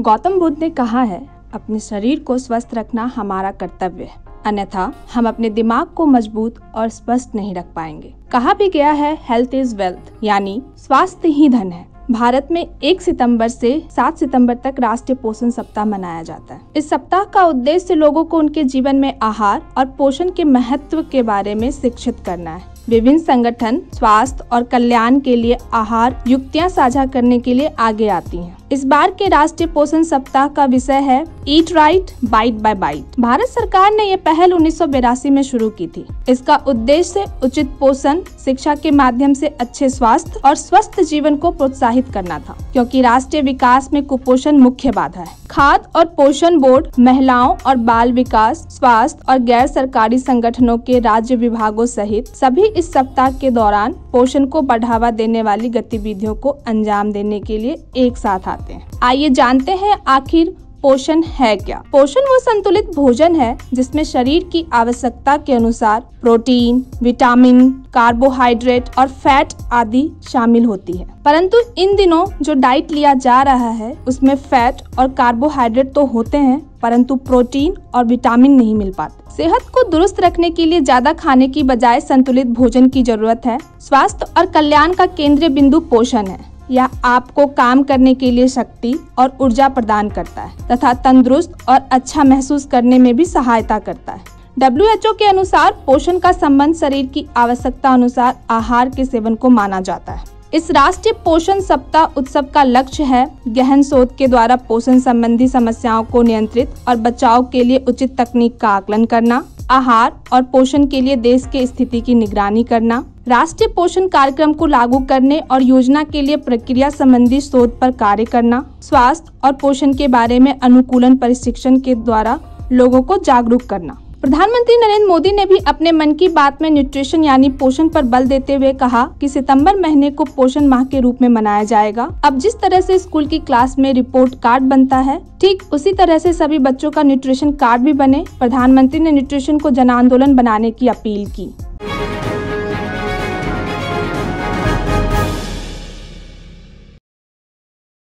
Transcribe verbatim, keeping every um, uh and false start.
गौतम बुद्ध ने कहा है, अपने शरीर को स्वस्थ रखना हमारा कर्तव्य है, अन्यथा हम अपने दिमाग को मजबूत और स्वस्थ नहीं रख पाएंगे। कहा भी गया है, हेल्थ इज वेल्थ, यानी स्वास्थ्य ही धन है। भारत में एक सितंबर से सात सितंबर तक राष्ट्रीय पोषण सप्ताह मनाया जाता है। इस सप्ताह का उद्देश्य लोगों को उनके जीवन में आहार और पोषण के महत्व के बारे में शिक्षित करना है। विभिन्न संगठन स्वास्थ्य और कल्याण के लिए आहार युक्तियां साझा करने के लिए आगे आती हैं। इस बार के राष्ट्रीय पोषण सप्ताह का विषय है eat right bite by bite. Bharat सरकार ने यह पहल उन्नीस सौ बिरासी में शुरू की थी। इसका उद्देश्य उचित पोषण, शिक्षा के माध्यम से अच्छे स्वास्थ्य और स्वस्थ जीवन को प्रोत्साहित करना था, क्योंकि राष्ट्रीय विकास में कुपोषण मुख्य बाधा है। खाद्य और पोषण बोर्ड, महिलाओं और बाल विकास, स्वास्थ्य और गैर सरकारी संगठनों के राज्य विभागों सहित सभी इस सप्ताह के दौरान पोषण को बढ़ावा देने वाली गतिविधियों को अंजाम देने के लिए एक साथ आते हैं। आइए जानते हैं आखिर पोषण है क्या। पोषण वो संतुलित भोजन है जिसमें शरीर की आवश्यकता के अनुसार प्रोटीन, विटामिन, कार्बोहाइड्रेट और फैट आदि शामिल होती है। परंतु इन दिनों जो डाइट लिया जा रहा है उसमें फैट और कार्बोहाइड्रेट तो होते हैं, परंतु प्रोटीन और विटामिन नहीं मिल पाते। सेहत को दुरुस्त रखने के लिए ज्यादा खाने की बजाय संतुलित भोजन की जरूरत है। स्वास्थ्य और कल्याण का केंद्रीय बिंदु पोषण है। यह आपको काम करने के लिए शक्ति और ऊर्जा प्रदान करता है तथा तंदुरुस्त और अच्छा महसूस करने में भी सहायता करता है। डब्ल्यू एच ओ के अनुसार पोषण का संबंध शरीर की आवश्यकता अनुसार आहार के सेवन को माना जाता है। इस राष्ट्रीय पोषण सप्ताह उत्सव का लक्ष्य है गहन शोध के द्वारा पोषण संबंधी समस्याओं को नियंत्रित और बचाव के लिए उचित तकनीक का आकलन करना, आहार और पोषण के लिए देश की स्थिति की निगरानी करना, राष्ट्रीय पोषण कार्यक्रम को लागू करने और योजना के लिए प्रक्रिया संबंधी शोध पर कार्य करना, स्वास्थ्य और पोषण के बारे में अनुकूलन प्रशिक्षण के द्वारा लोगों को जागरूक करना। प्रधानमंत्री नरेंद्र मोदी ने भी अपने मन की बात में न्यूट्रिशन यानी पोषण पर बल देते हुए कहा कि सितंबर महीने को पोषण माह के रूप में मनाया जाएगा। अब जिस तरह से स्कूल की क्लास में रिपोर्ट कार्ड बनता है, ठीक उसी तरह से सभी बच्चों का न्यूट्रिशन कार्ड भी बने। प्रधानमंत्री ने न्यूट्रिशन को जन आंदोलन बनाने की अपील की।